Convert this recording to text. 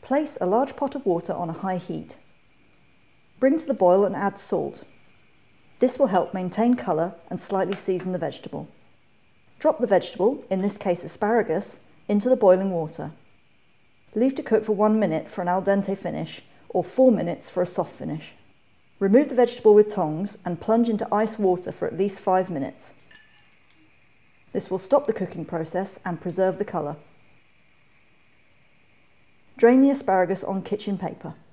Place a large pot of water on a high heat. Bring to the boil and add salt. This will help maintain colour and slightly season the vegetable. Drop the vegetable, in this case asparagus, into the boiling water. Leave to cook for 1 minute for an al dente finish or 4 minutes for a soft finish. Remove the vegetable with tongs and plunge into ice water for at least 5 minutes. This will stop the cooking process and preserve the colour. Drain the asparagus on kitchen paper.